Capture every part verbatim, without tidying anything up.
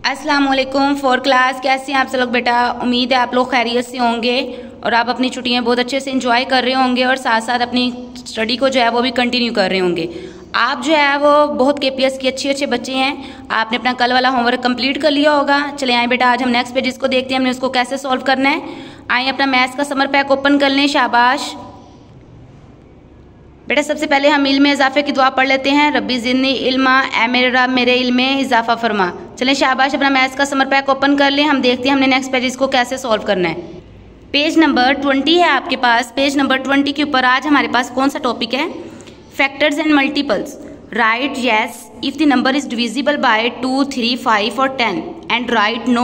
अस्सलाम वालेकुम four class, कैसे हैं आप सब लोग बेटा। उम्मीद है आप लोग खैरियत से होंगे और आप अपनी छुट्टियां बहुत अच्छे से एंजॉय कर रहे होंगे और साथ साथ अपनी स्टडी को जो है वो भी कंटिन्यू कर रहे होंगे। आप जो है वो बहुत केपीएस के अच्छे अच्छे बच्चे हैं, आपने अपना कल वाला होमवर्क कंप्लीट कर लिया होगा। चले आए बेटा, आज हम नेक्स्ट पेज इसको देखते हैं, हमने उसको कैसे सॉल्व करना है। आए अपना मैथ्स का समर पैक ओपन कर लें, शाबाश बेटा। सबसे पहले हम इल्म इजाफे की दुआ पढ़ लेते हैं। रब्बी ज़िदनी इल्मा, ए मेरे रब मेरे इल्म में इजाफा फरमा। चलें शाबाश, अपना मैथ्स का समर पैक ओपन कर लें, हम देखते हैं हमने नेक्स्ट पेज इसको कैसे सॉल्व करना है। पेज नंबर ट्वेंटी है आपके पास। पेज नंबर ट्वेंटी के ऊपर आज हमारे पास कौन सा टॉपिक है? Factors and multiples. Right yes if the number is divisible by two, three, five और ten and right no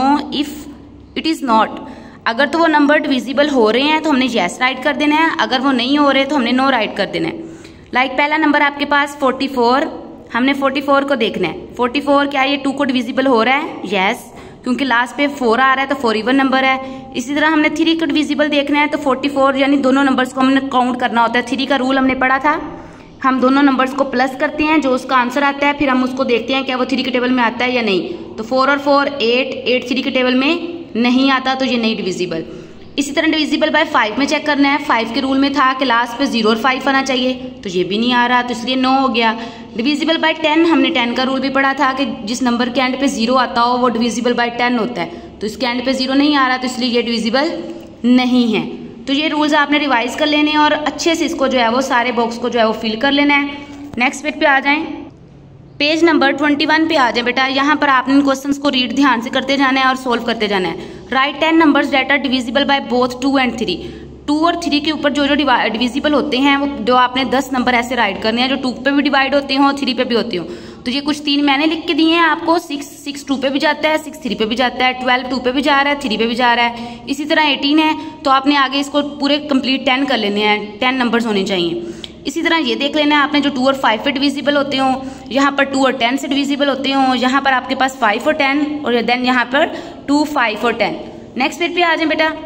if it is not. अगर तो वो नंबर डिविजिबल हो रहे हैं तो हमने यस राइट कर देना है, अगर वो नहीं हो रहे तो हमने नो राइट कर देना है। लाइक like, पहला नंबर आपके पास फोर्टी फोर, हमने फोर्टी फोर को देखना है। फोर्टी फोर क्या ये टू को डिविजिबल हो रहा है? यस, क्योंकि लास्ट पे फोर आ रहा है तो फोर इवन नंबर है। इसी तरह हमने थ्री को डिविजिबल देखना है तो फोर्टी फोर यानी दोनों नंबर्स को हमने काउंट करना होता है। थ्री का रूल हमने पढ़ा था, हम दोनों नंबर्स को प्लस करते हैं, जो उसका आंसर आता है फिर हम उसको देखते हैं क्या वो थ्री के टेबल में आता है या नहीं। तो फोर और फोर एट, एट थ्री के टेबल में नहीं आता तो ये नहीं डिविजिबल। इसी तरह डिविजिबल बाय फाइव में चेक करना है। फाइव के रूल में था कि लास्ट पे जीरो और फाइव आना चाहिए, तो ये भी नहीं आ रहा तो इसलिए नो हो गया। डिविजिबल बाय टेन, हमने टेन का रूल भी पढ़ा था कि जिस नंबर के एंड पे जीरो आता हो वो डिविजिबल बाय टेन होता है, तो इसके एंड पे जीरो नहीं आ रहा तो इसलिए ये डिविजिबल नहीं है। तो ये रूल्स आपने रिवाइज कर लेने और अच्छे से इसको जो है वो सारे बॉक्स को जो है वो फिल कर लेना है। नेक्स्ट पेज पे आ जाएं, पेज नंबर ट्वेंटी वन पे आ जाए बेटा। यहाँ पर आपने इन क्वेश्चंस को रीड ध्यान से करते जाना है और सोल्व करते जाना है। Right ten numbers that are divisible by both two and three. Two और थ्री के ऊपर जो जो डिविजिबल होते हैं वो जो आपने दस नंबर ऐसे राइट करने हैं जो टू पे भी डिवाइड होते हो थ्री पे भी होते हो। तो ये कुछ तीन मैंने लिख के दिए हैं आपको। सिक्स सिक्स टू पे भी जाता है, सिक्स थ्री पे भी जाता है, ट्वेल्व टू पे भी जा रहा है, थ्री पे भी जा रहा है। इसी तरह एटीन है, तो आपने आगे इसको पूरे कंप्लीट टेन कर लेने हैं, टेन नंबर्स होने चाहिए। इसी तरह ये देख लेना है आपने जो टू और फाइव पे डिविजिबल होते हो, यहाँ पर टू और टेन से डिविजिबल होते हो, यहाँ पर आपके पास फाइव और टेन और देन यहाँ पर टू, फाइव और टेन। नेक्स्ट पेज पे आ जाए बेटा,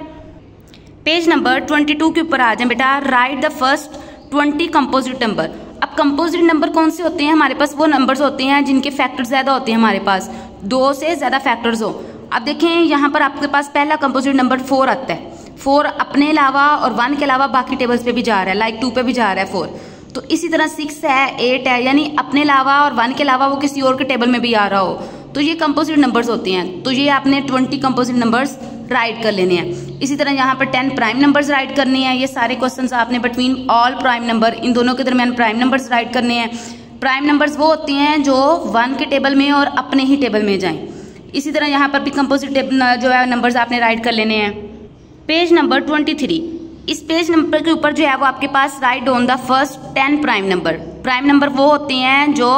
पेज नंबर ट्वेंटी टू के ऊपर आ जाए बेटा। Right the first twenty composite number. अब कंपोजिट नंबर कौन से होते हैं हमारे पास? वो नंबर्स होते हैं जिनके फैक्टर्स ज्यादा होते हैं हमारे पास, दो से ज्यादा फैक्टर्स हो। अब देखें यहाँ पर आपके पास पहला कंपोजिट नंबर फोर आता है। फोर अपने अलावा और वन के अलावा बाकी टेबल्स पे भी जा रहा है, लाइक टू पे भी जा रहा है फोर। तो इसी तरह सिक्स है, एट है, यानी अपने अलावा और वन के अलावा वो किसी और के टेबल में भी आ रहा हो, तो ये कंपोजिट नंबर्स होते हैं। तो ये आपने ट्वेंटी कंपोजिट नंबर्स राइट कर लेने हैं। इसी तरह यहाँ पर टेन प्राइम नंबर्स राइट करने हैं। ये सारे क्वेश्चंस आपने बिटवीन ऑल प्राइम नंबर, इन दोनों के दरमियान प्राइम नंबर्स राइट करने हैं। प्राइम नंबर्स वो होते हैं जो वन के टेबल में और अपने ही टेबल में जाएं। इसी तरह यहाँ पर भी कंपोजिट जो है नंबर्स आपने राइट कर लेने हैं। पेज नंबर ट्वेंटी थ्री, इस पेज नंबर के ऊपर जो है वो आपके पास write on the first ten prime number. Prime number वो होते हैं जो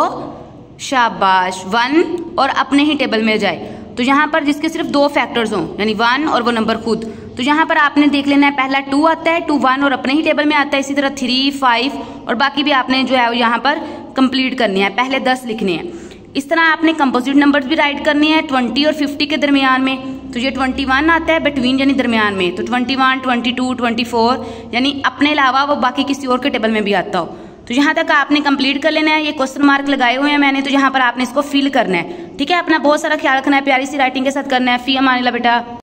शाबाश वन और अपने ही टेबल में जाए, तो यहाँ पर जिसके सिर्फ दो फैक्टर्स हों यानी वन और वो नंबर खुद। तो यहाँ पर आपने देख लेना है, पहला टू आता है, टू वन और अपने ही टेबल में आता है। इसी तरह थ्री, फाइव और बाकी भी आपने जो है यहाँ पर कंप्लीट करनी है, पहले दस लिखने हैं। इस तरह आपने कंपोजिट नंबर्स भी राइट करनी है ट्वेंटी और फिफ्टी के दरमियान में। तो ये ट्वेंटी वन आता है बिटवीन यानी दरमियान में, तो twenty one, twenty two, twenty four यानी अपने अलावा वो बाकी किसी और के टेबल में भी आता हो। तो यहाँ तक आपने कंप्लीट कर लेना है। ये क्वेश्चन मार्क लगाए हुए हैं मैंने, तो यहाँ पर आपने इसको फिल करना है। ठीक है, अपना बहुत सारा ख्याल रखना है, प्यारी सी राइटिंग के साथ करना है। फी अमान अल्लाह बेटा।